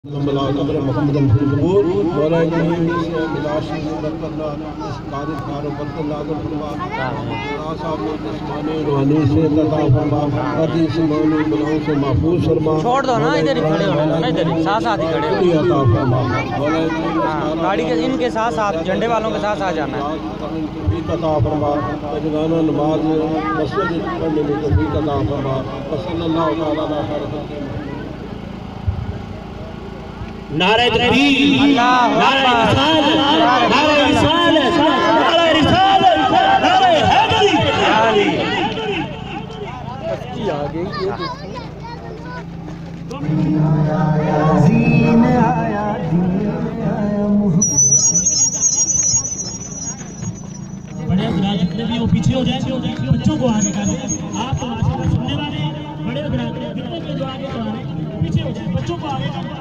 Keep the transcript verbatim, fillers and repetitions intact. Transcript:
मोहम्मद अल-फुजूर मौला इब्राहिम से बिलाशी बरकल्ला कारी कार बरकल्ला फरमा साहब ने जिस्मानी रूहानी से तता फरमा हदीस मानी गुनाहों से महफूज फरमा। छोड़ दो ना, इधर ही खड़े हो ना, इधर ही साथ साथ ही खड़े हो। अता फरमा मौला इब्राहिम गाड़ी के इनके साथ साथ झंडे वालों के साथ आ जाना है। तता फरमा रोजाना नमाज मस्जिद पढ़ने में तौफीक अता फरमा। सल्लल्लाहु तआला अलैहि नारे तकबीर, नारे रिसालत, नारे रिसालत, नारे रिसालत, नारे हैदरी। अच्छी आ गई ये जीन आया, जीन आया बड़े ग्राहक जितने भी वो पीछे हो जाए, बच्चों को आगे कर दें। आप तो सुनने वाले बड़े ग्राहक जितने भी जो आगे तो आ रहे पीछे हो जाए, बच्चों को आगे कर